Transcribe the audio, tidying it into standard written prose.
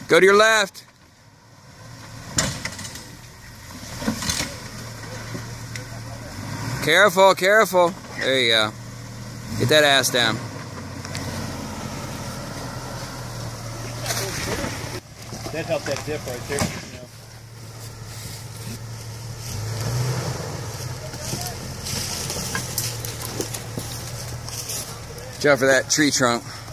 Go to your left. Careful, careful. There you go. Get that ass down. That helped that dip right there. You know. Watch out for that tree trunk.